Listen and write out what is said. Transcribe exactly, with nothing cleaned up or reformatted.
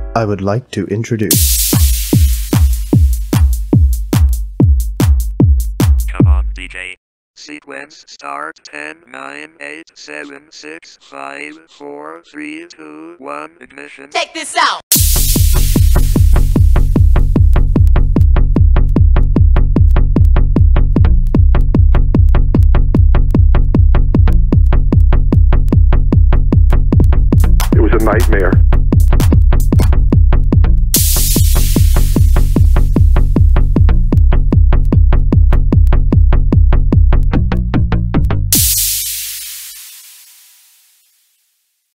I would like to introduce... Come on, D J. Sequence start ten, nine, eight, seven, six, five, four, three, two, one, ignition. Check this out! It was a nightmare.